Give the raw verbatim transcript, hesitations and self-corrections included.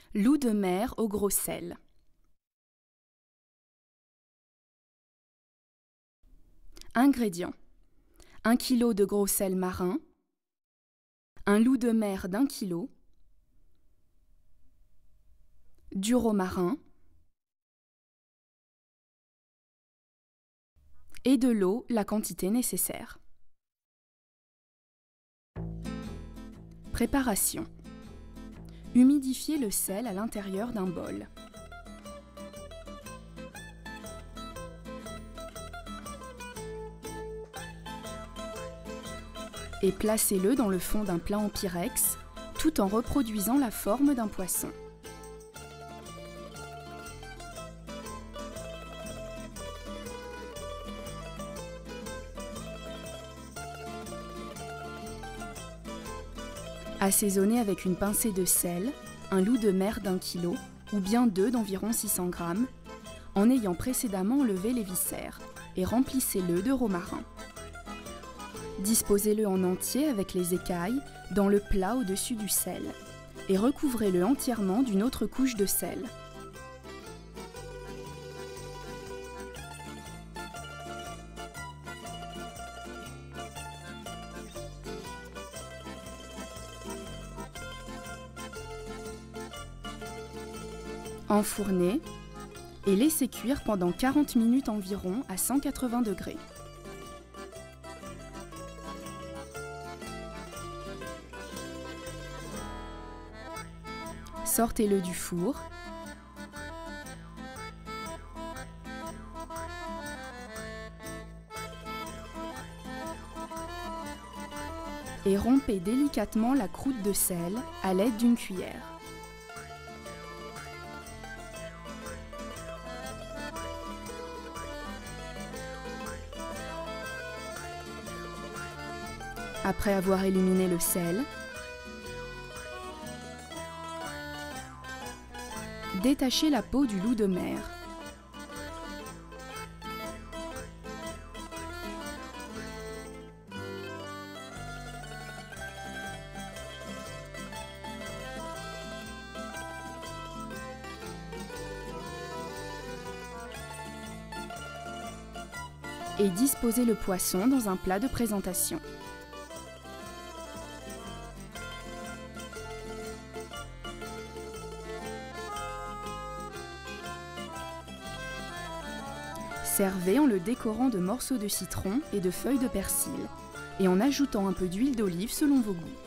Loup de mer au gros sel. Ingrédients: un kilo de gros sel marin, un loup de mer d'un kilo, du romarin et de l'eau, la quantité nécessaire. Préparation: humidifiez le sel à l'intérieur d'un bol. Et placez-le dans le fond d'un plat en pyrex, tout en reproduisant la forme d'un poisson. Assaisonnez avec une pincée de sel, un loup de mer d'un kilo ou bien deux d'environ six cents grammes, en ayant précédemment enlevé les viscères, et remplissez-le de romarin. Disposez-le en entier avec les écailles dans le plat au-dessus du sel et recouvrez-le entièrement d'une autre couche de sel. Enfournez et laissez cuire pendant quarante minutes environ à cent quatre-vingts degrés. Sortez-le du four et rompez délicatement la croûte de sel à l'aide d'une cuillère. Après avoir éliminé le sel, détachez la peau du loup de mer. Et disposez le poisson dans un plat de présentation. Servez en le décorant de morceaux de citron et de feuilles de persil, et en ajoutant un peu d'huile d'olive selon vos goûts.